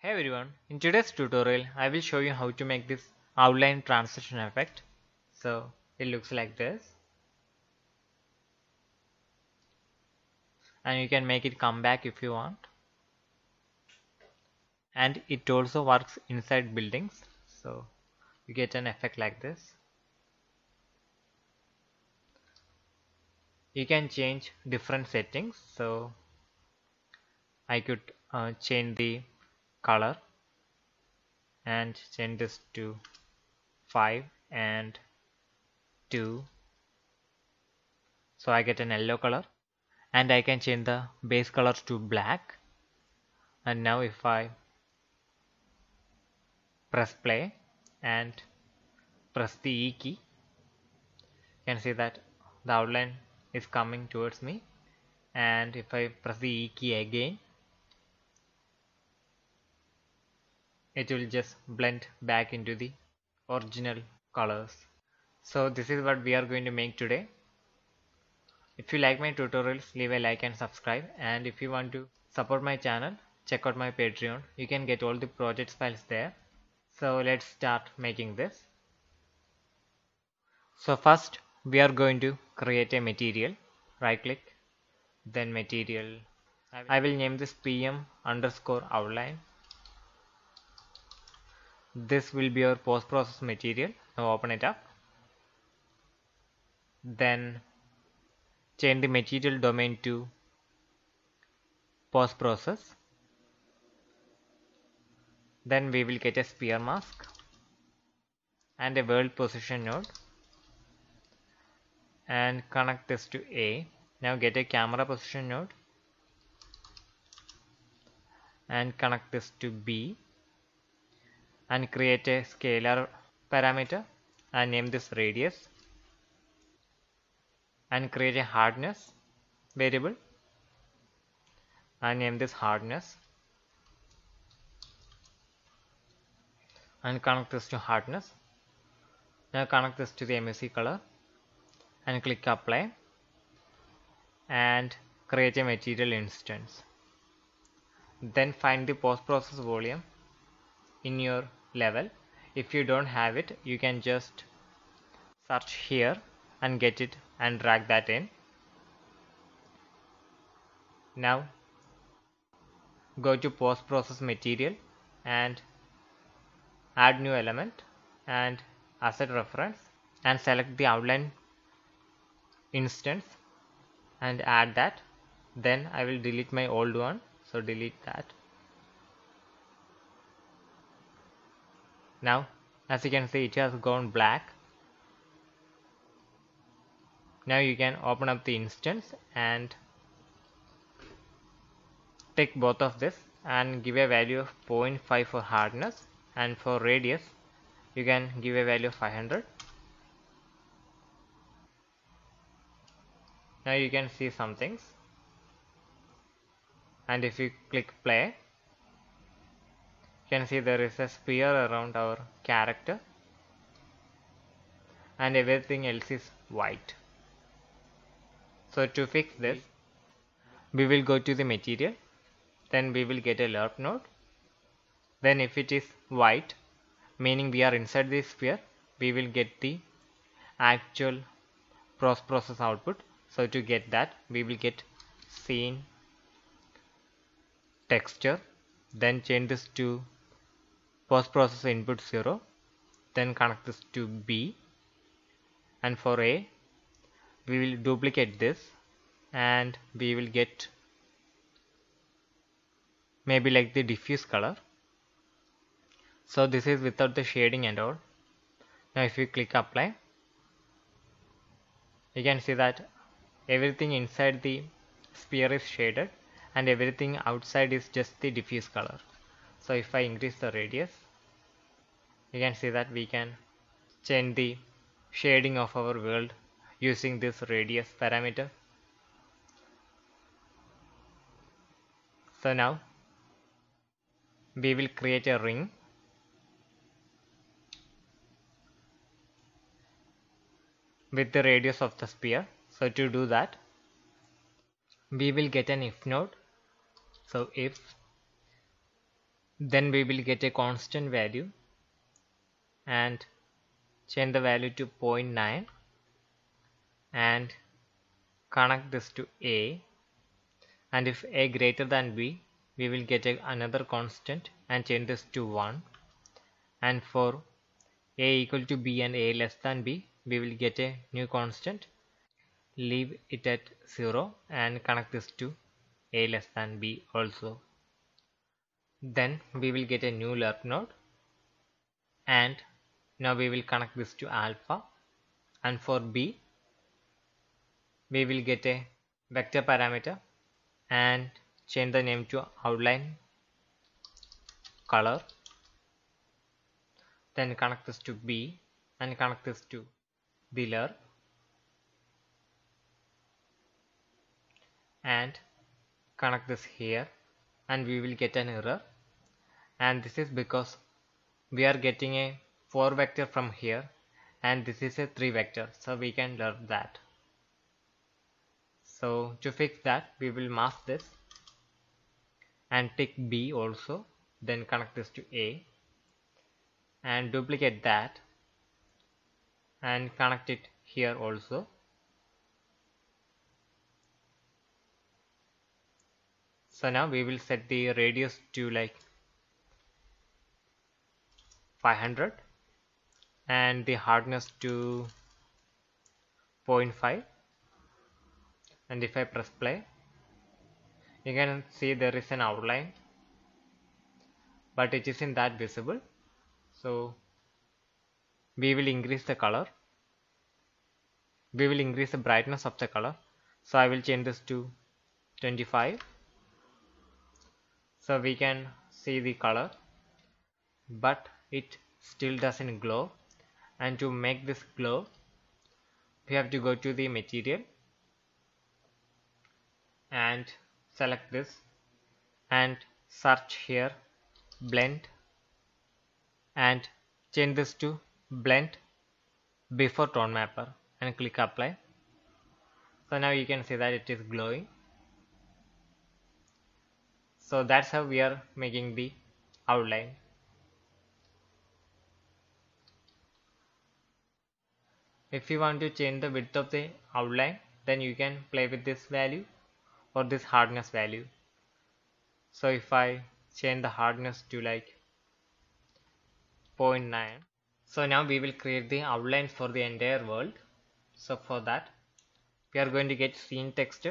Hey everyone, in today's tutorial I will show you how to make this outline transition effect. So it looks like this, and you can make it come back if you want, and it also works inside buildings, so you get an effect like this. You can change different settings, so I could change the color and change this to 5 and 2, so I get an yellow color, and I can change the base color to black. And now if I press play and press the E key, you can see that the outline is coming towards me, and if I press the E key again, it will just blend back into the original colors. So this is what we are going to make today. If you like my tutorials, leave a like and subscribe, and if you want to support my channel, check out my Patreon. You can get all the projects files there. So let's start making this. So first we are going to create a material. Right click, then material. I will name this PM underscore outline. This will be our post process material. Now open it up. Then change the material domain to post process. Then we will get a sphere mask and a world position node and connect this to A. Now get a camera position node and connect this to B and create a scalar parameter and name this radius and create a hardness variable and name this hardness and connect this to hardness. Now connect this to the MSC color and click apply and create a material instance. Then find the post process volume in your level. If you don't have it, you can just search here and get it and drag that in. Now go to post process material and add new element and asset reference and select the outline instance and add that. Then I will delete my old one, so delete that. Now as you can see, it has gone black. Now you can open up the instance and take both of this and give a value of 0.5 for hardness, and for radius you can give a value of 500. Now you can see some things, and if you click play, you can see there is a sphere around our character and everything else is white. So to fix this, we will go to the material, then we will get a lerp node. Then if it is white, meaning we are inside the sphere, we will get the actual post process output. So to get that, we will get scene texture, then change this to post process input 0, then connect this to B, and for A we will duplicate this and we will get maybe like the diffuse color. So this is without the shading and all. Now if you click apply, you can see that everything inside the sphere is shaded and everything outside is just the diffuse color. So if I increase the radius, you can see that we can change the shading of our world using this radius parameter. So now we will create a ring with the radius of the sphere. So to do that, we will get an if node. So if Then we will get a constant value and change the value to 0.9 and connect this to A, and if A greater than B, we will get another constant and change this to 1, and for A equal to B and A less than B, we will get a new constant, leave it at 0 and connect this to A less than B also. Then we will get a new lerp node, and now we will connect this to alpha, and for B we will get a vector parameter and change the name to outline color, then connect this to B and connect this to the lerp and connect this here, and we will get an error, and this is because we are getting a 4 vector from here and this is a 3 vector, so we can lerp that. So to fix that, we will mask this and tick B also, then connect this to A and duplicate that and connect it here also. So now we will set the radius to like 500 and the hardness to 0.5, and if I press play, you can see there is an outline, but it isn't that visible. So we will increase the color, we will increase the brightness of the color, so I will change this to 25, so we can see the color, but it still doesn't glow, and to make this glow we have to go to the material and select this and search here blend and change this to blend before tone mapper and click apply. So now you can see that it is glowing. So that's how we are making the outline. If you want to change the width of the outline, then you can play with this value or this hardness value. So if I change the hardness to like 0.9, so now we will create the outline for the entire world. So for that we are going to get scene texture,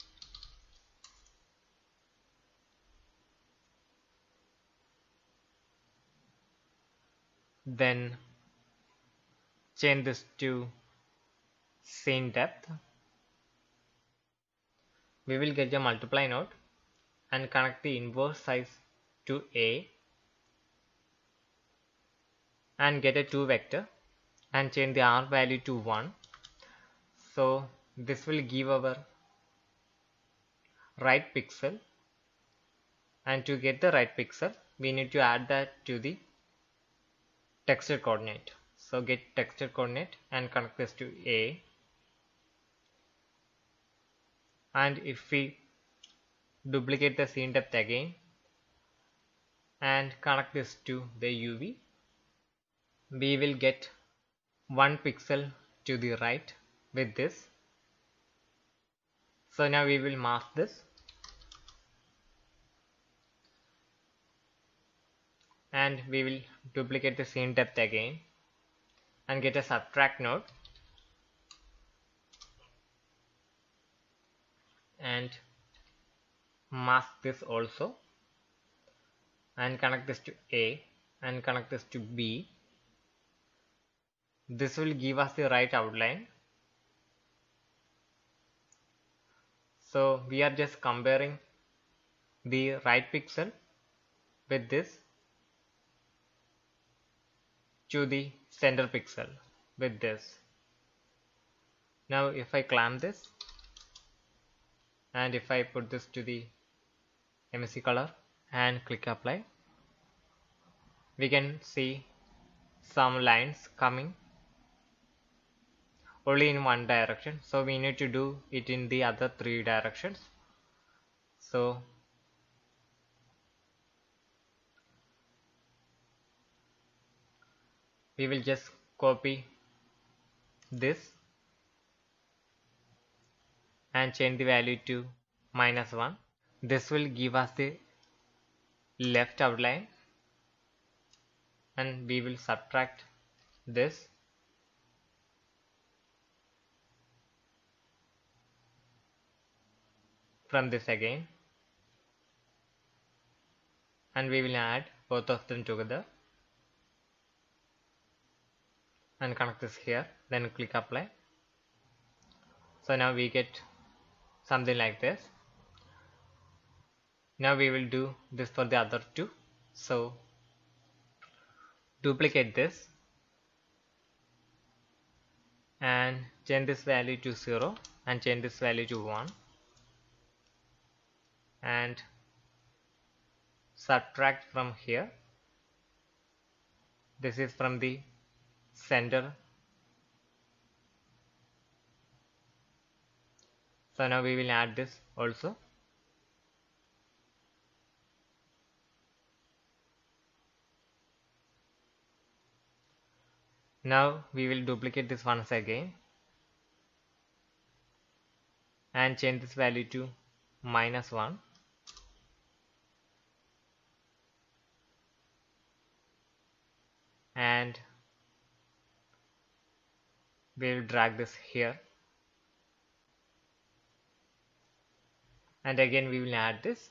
then change this to scene depth. We will get a multiply node and connect the inverse size to A and get a 2 vector and change the R value to 1. So this will give our right pixel, and to get the right pixel we need to add that to the texture coordinate. So get texture coordinate and connect this to A, and if we duplicate the scene depth again and connect this to the UV, we will get 1 pixel to the right with this. So now we will mask this and we will duplicate the scene depth again and get a subtract node and mask this also and connect this to A and connect this to B. This will give us the right outline. So we are just comparing the right pixel with this to the center pixel with this. Now if I clamp this and if I put this to the MSC color and click apply, we can see some lines coming only in one direction, so we need to do it in the other 3 directions. So we will just copy this and change the value to -1. This will give us the left outline, and we will subtract this from this again, and we will add both of them together and connect this here, then click apply. So now we get something like this. Now we will do this for the other two. So duplicate this and change this value to 0 and change this value to 1 and subtract from here. This is from the center. So now we will add this also. Now we will duplicate this once again and change this value to -1 and we will drag this here, and again we will add this.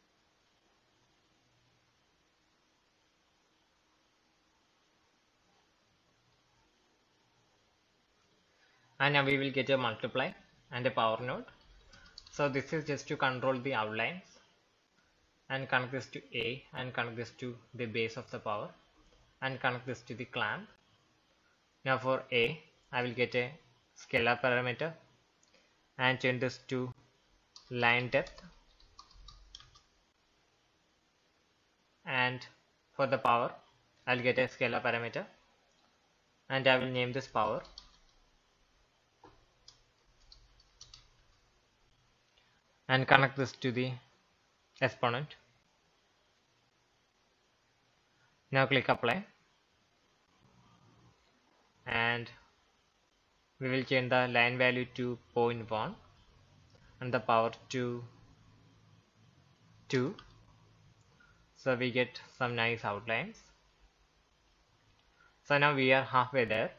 And now we will get a multiply and a power node. So this is just to control the outlines, and connect this to A and connect this to the base of the power and connect this to the clamp. Now for A, I will get a scalar parameter and change this to line depth, and for the power I'll get a scalar parameter and I will name this power, and connect this to the exponent. Now click apply, and we will change the line value to 0.1 and the power to 2, so we get some nice outlines. So now we are halfway there.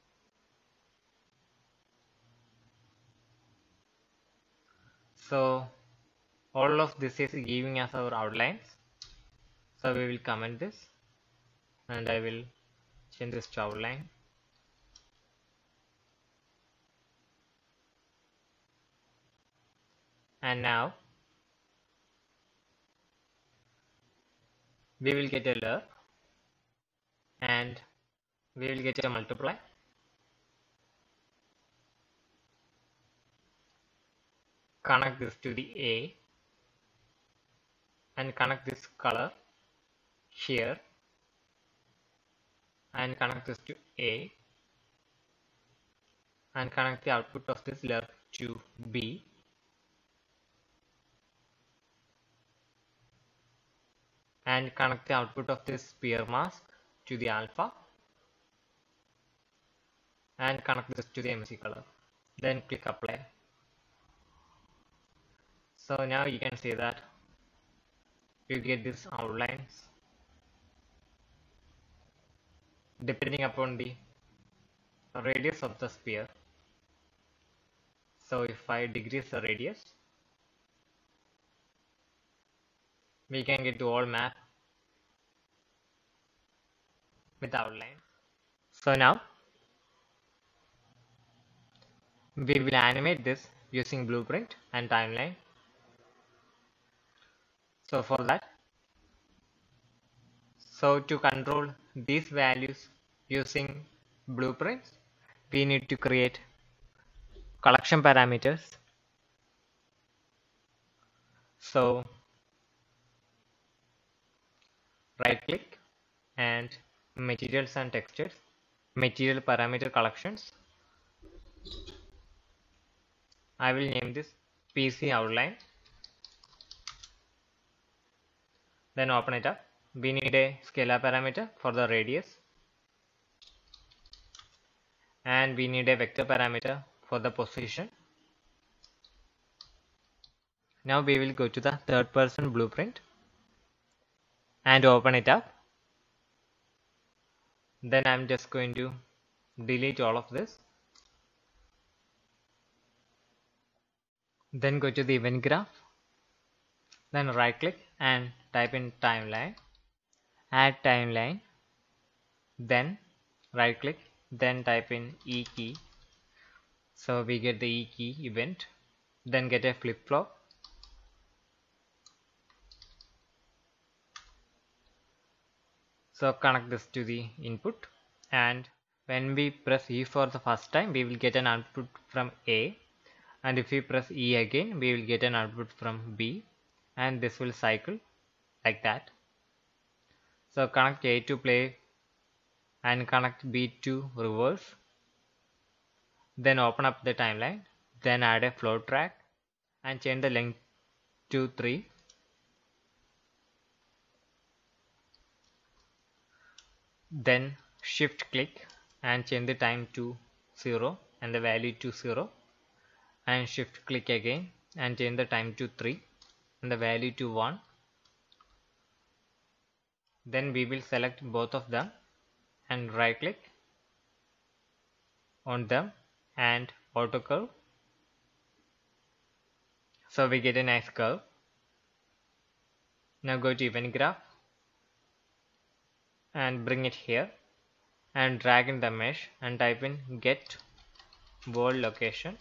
So all of this is giving us our outlines. So we will comment this and I will change this to outline. And now we will get a lerp and we will get a multiply. Connect this to the A and connect this color here and connect this to A and connect the output of this lerp to B and connect the output of this spear mask to the alpha and connect this to the MC color. Then click apply. So now you can see that you get these outlines depending upon the radius of the sphere. So if I decrease the radius, we can get the whole map with outline. So now we will animate this using blueprint and timeline. So for that, so to control these values using blueprints, we need to create collection parameters. So right click and materials and textures, material parameter collections. I will name this PC outline. Then open it up. We need a scalar parameter for the radius. and we need a vector parameter for the position. Now we will go to the third person blueprint and open it up. Then I'm just going to delete all of this. Then go to the event graph. Then right click and type in timeline. Add timeline. Then right click. Then type in E key. So we get the E key event. Then get a flip flop. So connect this to the input, and when we press E for the first time, we will get an output from A, and if we press E again, we will get an output from B, and this will cycle like that. So connect A to play and connect B to reverse. Then open up the timeline, then add a float track and change the length to 3. Then shift click and change the time to 0 and the value to 0, and shift click again and change the time to 3 and the value to 1. Then we will select both of them and right click on them and auto curve. So we get a nice curve. Now go to event graph and bring it here and drag in the mesh and type in get world location.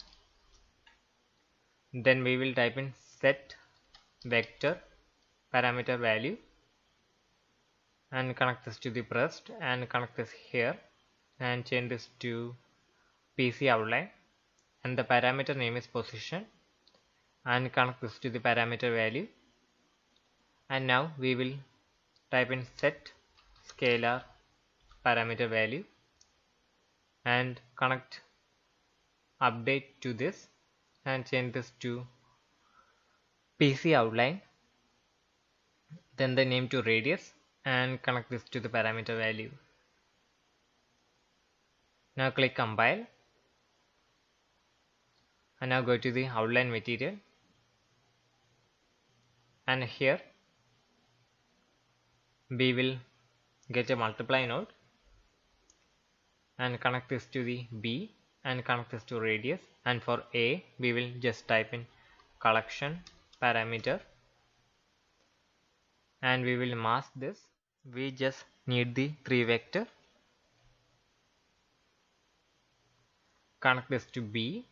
Then we will type in set vector parameter value and connect this to the pressed and connect this here and change this to PC outline, and the parameter name is position, and connect this to the parameter value. And now we will type in set scalar parameter value and connect update to this and change this to PC outline, then the name to radius and connect this to the parameter value. Now click compile and now go to the outline material, and here we will get a multiply node and connect this to the B and connect this to radius, and for A we will just type in collection parameter and we will mask this. We just need the 3 vector. Connect this to B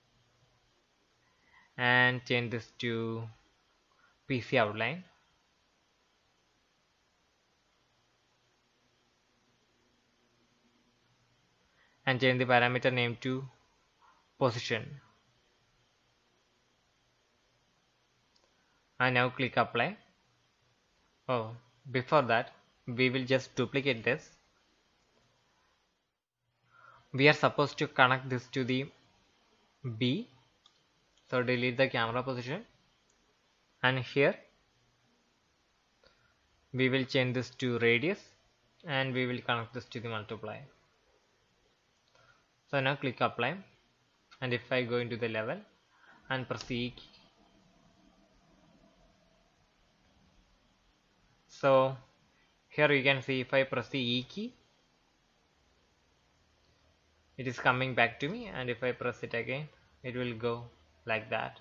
and change this to PC outline and change the parameter name to position, and now click apply. Oh, before that we will just duplicate this. We are supposed to connect this to the B, so delete the camera position, and here we will change this to radius and we will connect this to the multiply. So now click apply, and if I go into the level and press E key, so here you can see if I press the E key it is coming back to me, and if I press it again it will go like that.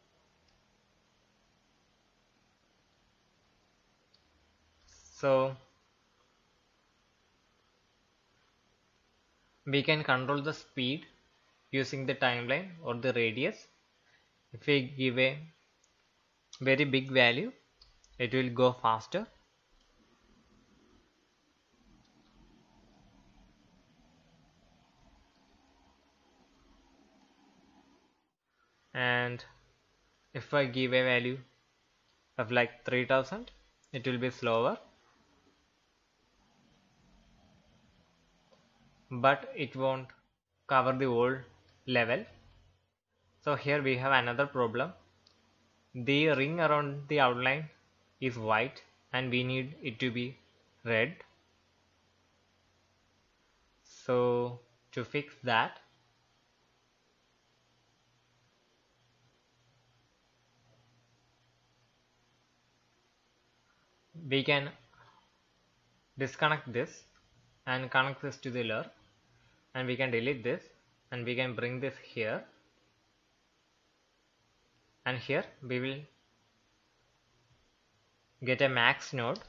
So we can control the speed using the timeline or the radius. If we give a very big value it will go faster, and if I give a value of like 3000 it will be slower, but it won't cover the whole level. So here we have another problem. The ring around the outline is white and we need it to be red. So To fix that, we can disconnect this and connect this to the lerp, and we can delete this and we can bring this here, and here we will get a max node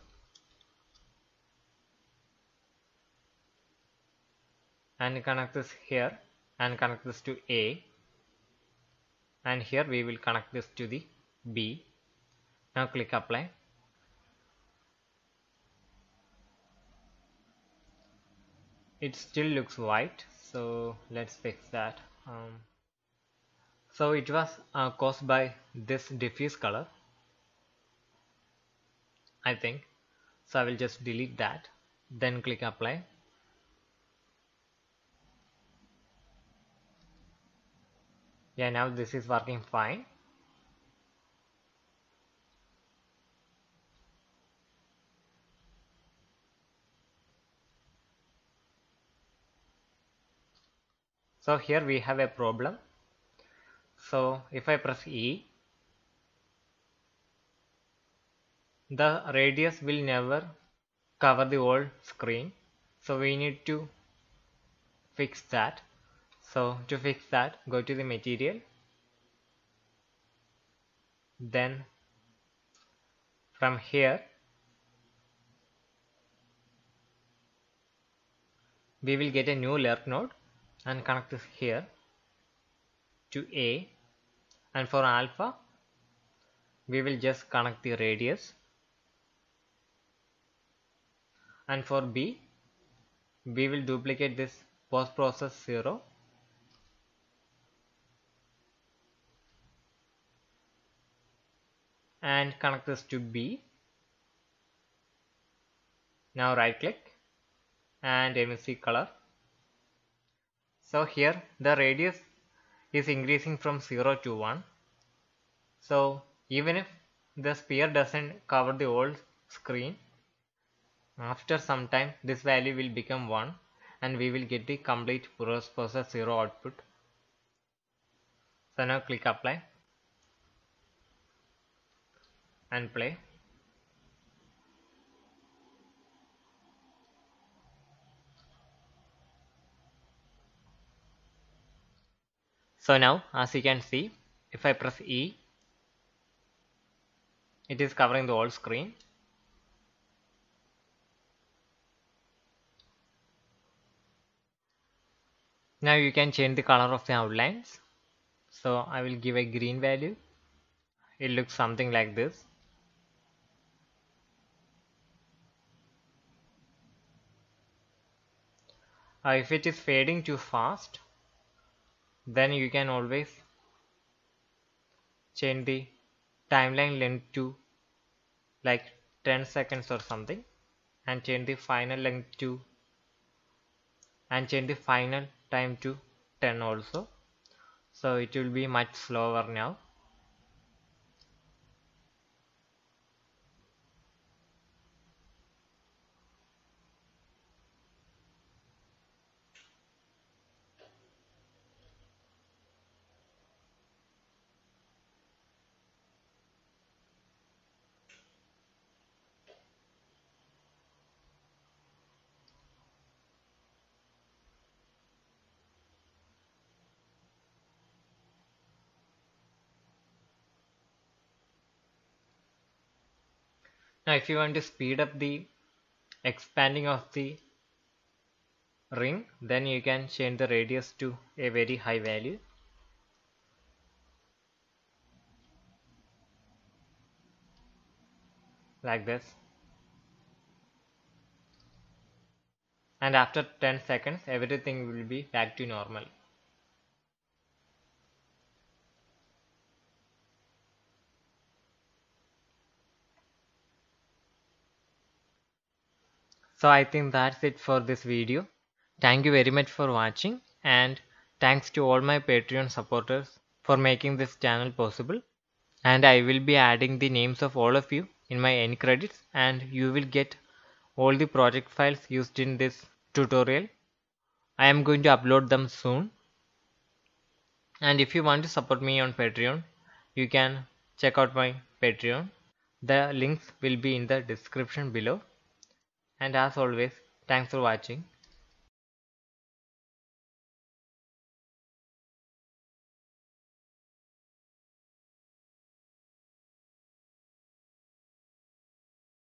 and connect this here and connect this to A, and here we will connect this to the B. Now click apply. It still looks white, so let's fix that. So it was caused by this diffuse color, I think. So I will just delete that, then click apply. Yeah, now this is working fine. So here we have a problem. So if I press E, the radius will never cover the whole screen. So we need to fix that. So to fix that, go to the material, then from here we will get a new lerp node and connect this here to A, and for alpha we will just connect the radius, and for B we will duplicate this postprocess 0 and connect this to B. Now right click and emit color. So here the radius is increasing from 0 to 1. So even if the sphere doesn't cover the whole screen, after some time this value will become 1 and we will get the complete postprocess 0 output. So now click apply and play. So now as you can see, if I press E, it is covering the whole screen. Now you can change the color of the outlines. So I will give a green value. It looks something like this. If it is fading too fast, then you can always change the timeline length to like 10 seconds or something, and change the final length to, and change the final time to 10 also. So it will be much slower now. Now if you want to speed up the expanding of the ring, then you can change the radius to a very high value, like this, and after 10 seconds everything will be back to normal. So I think that's it for this video. Thank you very much for watching, and thanks to all my Patreon supporters for making this channel possible. And I will be adding the names of all of you in my end credits, and you will get all the project files used in this tutorial. I am going to upload them soon. And if you want to support me on Patreon, you can check out my Patreon. The links will be in the description below. And as always, thanks for watching.